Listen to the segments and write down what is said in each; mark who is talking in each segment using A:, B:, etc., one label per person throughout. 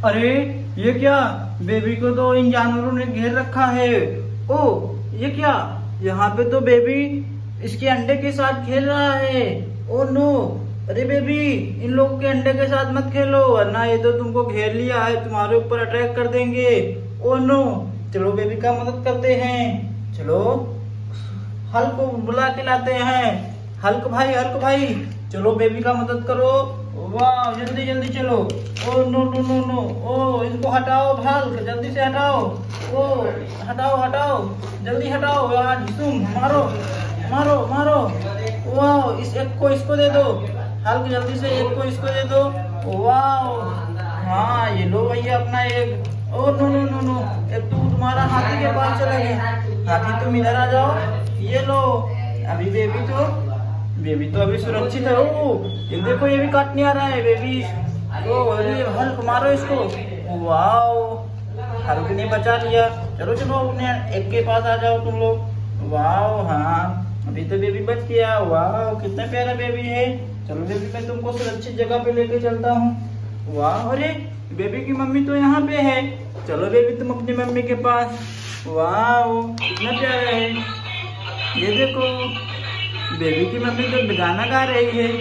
A: अरे ये क्या, बेबी को तो इन जानवरों ने घेर रखा है। ओ ये क्या, यहाँ पे तो बेबी इसके अंडे के साथ खेल रहा है। ओ नो, अरे बेबी इन लोगों के अंडे के साथ मत खेलो वरना ये तो तुमको घेर लिया है, तुम्हारे ऊपर अटैक कर देंगे। ओ नो, चलो बेबी का मदद करते हैं। चलो हल्क को बुला के लाते हैं। हल्क भाई चलो बेबी का मदद करो। वाह जल्दी जल्दी चलो। Oh no no no no, oh इसको हटाओ हल्क, जल्दी से हटाओ। ओ हटाओ जल्दी हटाओ यार, तुम मारो मारो मारो। वाह इस एक को इसको दे दो हल्क, जल्दी से एक को इसको दे दो। वाह हाँ ये लो भैया अपना एक। Oh no no no no, एक तो तुम्हारा हाथी के पास चला गया। हाथी तुम इधर आ जाओ, ये लो। अभी बेबी तो अभी सुरक्षित है। ओ ये देखो ये भी काटने आ रहा है बेबी। ओ अरे हल्क मारो इसको। वाह हल्क ने बचा लिया। चलो अपने एक के पास आ जाओ तुम लोग। वाह हाँ अभी तो बेबी बच गया। वाह कितना प्यारा बेबी है। चलो बेबी मैं तुमको सुरक्षित जगह पे लेके चलता हूँ। वाह अरे बेबी की मम्मी तो यहाँ पे है। चलो बेबी तुम अपनी मम्मी के पास। वाह कितना प्यारा है। ये देखो बेबी की मम्मी तो गाना गा रही है।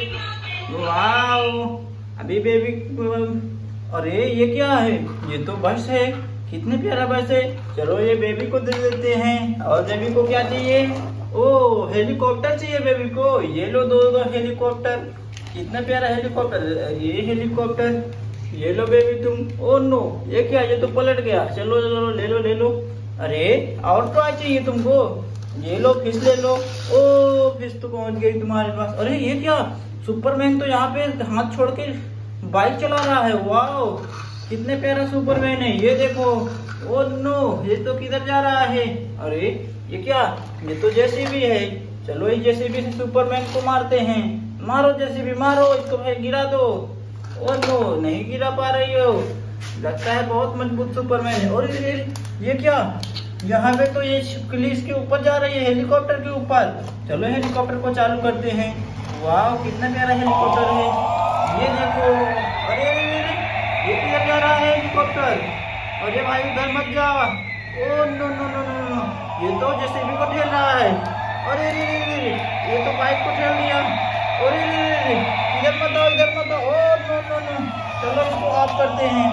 A: वाह अभी बेबी, अरे ये क्या है, ये तो बस है। कितने प्यारा बस है। चलो ये बेबी को दे देते हैं। और बेबी को क्या चाहिए, ओ हेलीकॉप्टर चाहिए बेबी को। ये लो दो हेलीकॉप्टर। कितना प्यारा हेलीकॉप्टर, ये हेलीकॉप्टर ये लो बेबी तुम। ओ नो ये क्या, ये तो पलट गया। चलो ले लो। अरे और क्या चाहिए तुमको, ये लो फिश ले लो। ओ फिश तो पहुंच गई तुम्हारे पास। अरे ये क्या, सुपरमैन तो यहाँ पे हाथ छोड़ के बाइक चला रहा है। वाह कितने प्यारा सुपरमैन है। ये देखो। ओ नो ये तो किधर जा रहा है। अरे ये क्या, ये तो जेसीबी है। चलो इस जेसीबी से सुपरमैन को मारते हैं। मारो जेसीबी मारो इसको, भाई गिरा दो। ओ नो नहीं गिरा पा रही हो, लगता है बहुत मजबूत सुपरमैन है। और ये क्या, यहाँ पे तो ये छिपकली इसके ऊपर जा रही है, हेलीकॉप्टर के ऊपर। चलो हेलीकॉप्टर को चालू करते हैं। वाह कितना प्यारा हेलीकॉप्टर है। ये देखो, अरे ये किधर जा रहा है हेलीकॉप्टर। अरे भाई उधर मत जा। Oh no no no no no, ये तो जेसीबी को ठेल रहा है। अरे ये तो बाइक को ठेल दिया। अरे इधर मत आओ। ओ नो नो नो, चलो इसको ऑफ करते हैं।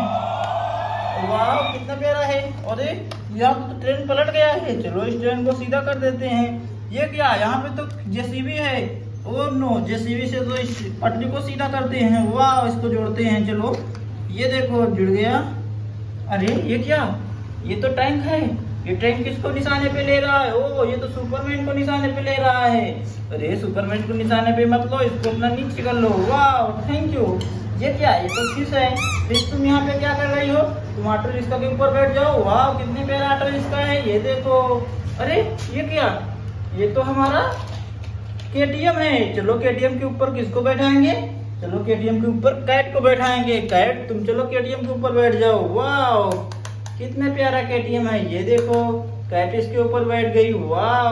A: वाह कितना प्यारा है। अरे यहाँ तो ट्रेन पलट गया है। चलो इस ट्रेन को सीधा कर देते हैं। ये क्या, यहाँ पे तो जेसीबी है। ओ नो जेसीबी से तो इस पटरी को सीधा करते हैं। वाह इसको जोड़ते हैं। चलो ये देखो जुड़ गया। अरे ये क्या, ये तो टैंक है। ये टैंक किसको निशाने पे ले रहा है, ओ ये तो सुपरमैन को निशाने पे ले रहा है। अरे सुपरमैन को निशाने पे मत लो, इसको अपना नीचे कर लो। वाह थैंक यू। ये क्या, ये तो फिश है। फिश तुम यहाँ पे क्या कर रही हो, तुम ऑटो रिक्शा के ऊपर बैठ जाओ। वाह कितने प्यारा ऑटो रिक्शा है। ये देखो। अरे ये क्या, ये तो हमारा केटीएम है। चलो केटीएम के ऊपर किसको बैठाएंगे, चलो केटीएम के ऊपर कैट को बैठाएंगे। कैट तुम चलो केटीएम के ऊपर बैठ जाओ। वाह कितना प्यारा केटीएम है। ये देखो कैट इसके ऊपर बैठ गई। वाह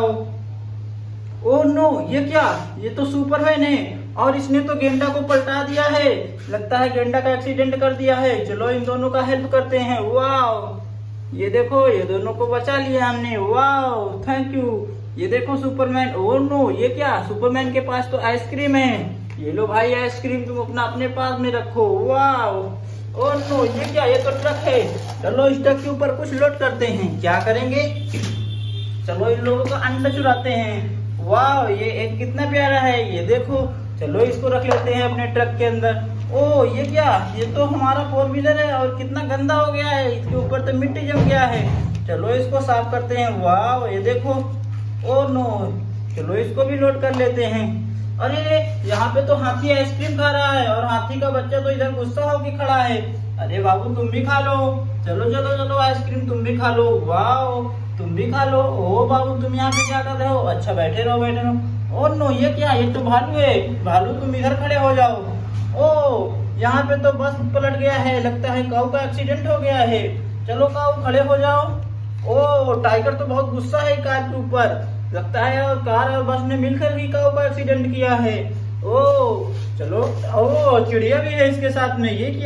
A: ओ नो ये क्या, ये तो सुपरमैन है और इसने तो गेंडा को पलटा दिया है। लगता है गेंडा का एक्सीडेंट कर दिया है। चलो इन दोनों का हेल्प करते हैं। वाह ये देखो ये दोनों को बचा लिया हमने। वाह थैंक यू। ये देखो सुपरमैन। ओ नो ये क्या, सुपरमैन के पास तो आइसक्रीम है। ये लो भाई आइसक्रीम तुम अपने पास में रखो। वाह ओ नो ये क्या, ये तो ट्रक है। चलो इस ट्रक के ऊपर कुछ लोड करते हैं। क्या करेंगे, चलो इन लोगों का अंडा चुराते हैं। वाह ये एक कितना प्यारा है। ये देखो चलो इसको रख लेते हैं अपने ट्रक के अंदर। ओ ये क्या, ये तो हमारा 4 व्हीलर है और कितना गंदा हो गया है, इसके ऊपर तो मिट्टी जम गया है। चलो इसको साफ करते हैं। वाह ये देखो। ओ नो चलो इसको भी लोड कर लेते हैं। अरे यहाँ पे तो हाथी आइसक्रीम खा रहा है और हाथी का बच्चा तो इधर गुस्सा होके खड़ा है। अरे बाबू तुम भी खा लो। चलो चलो चलो आइसक्रीम तुम भी खा लो। वाह तुम भी खा लो। ओ बाबू तुम यहाँ पे क्या कर रहे हो, अच्छा बैठे रहो। ओ नो ये क्या, ये तो भालू है। भालू तुम इधर खड़े हो जाओ। ओ यहाँ पे तो बस पलट गया है, लगता है काऊ का एक्सीडेंट हो गया है। चलो काऊ खड़े हो जाओ। ओ टाइगर तो बहुत गुस्सा है कार के ऊपर, लगता है और कार और बस ने मिलकर ही काऊ का एक्सीडेंट किया है। ओ चलो, ओ चिड़िया भी है इसके साथ में। ये क्या,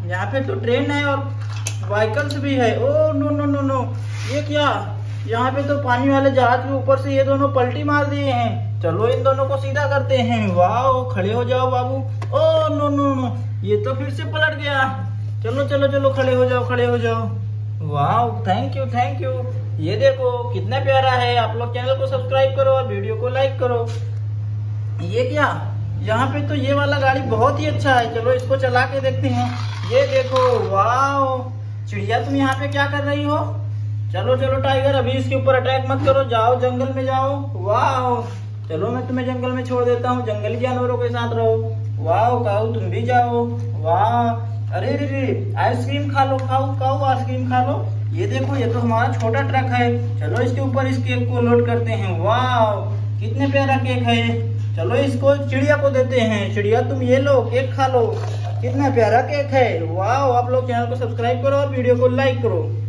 A: यहाँ पे तो ट्रेन है और व्हीकल्स भी है। Oh no no no no, ये क्या, यहाँ पे तो पानी वाले जहाज के ऊपर से ये दोनों पलटी मार दिए हैं। चलो इन दोनों को सीधा करते हैं। वाह, खड़े हो जाओ बाबू। ओ नो नो नो, ये तो फिर से पलट गया। चलो चलो चलो, खड़े हो जाओ, खड़े हो जाओ। वाह, थैंक यू थैंक यू। ये देखो कितना प्यारा है। आप लोग चैनल को सब्सक्राइब करो और वीडियो को लाइक करो। ये क्या, यहाँ पे तो ये वाला गाड़ी बहुत ही अच्छा है। चलो इसको चला के देखते हैं। ये देखो, वाह चिड़िया, तुम यहाँ पे क्या कर रही हो? चलो चलो टाइगर, अभी इसके ऊपर अटैक मत करो, जाओ जंगल में जाओ। वाह, चलो मैं तुम्हें जंगल में छोड़ देता हूँ, जंगली जानवरों के साथ रहो। वाह काऊ, तुम भी जाओ। वाह, अरे रे, आइसक्रीम खा लो, खाओ खाओ आइसक्रीम खा लो। ये देखो, ये तो हमारा छोटा ट्रक है। चलो इसके ऊपर इस केक को लोड करते हैं। वाह, कितने प्यारा केक है। चलो इसको चिड़िया को देते हैं। चिड़िया तुम ये लो, केक खा लो, कितना प्यारा केक है। वाह, आप लोग चैनल को सब्सक्राइब करो और वीडियो को लाइक करो।